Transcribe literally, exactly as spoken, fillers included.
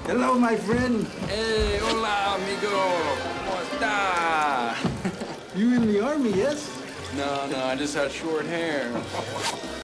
Hello, my friend. Hey, hola, amigo. ¿Cómo está? You in the army, yes? No, no, I just had short hair.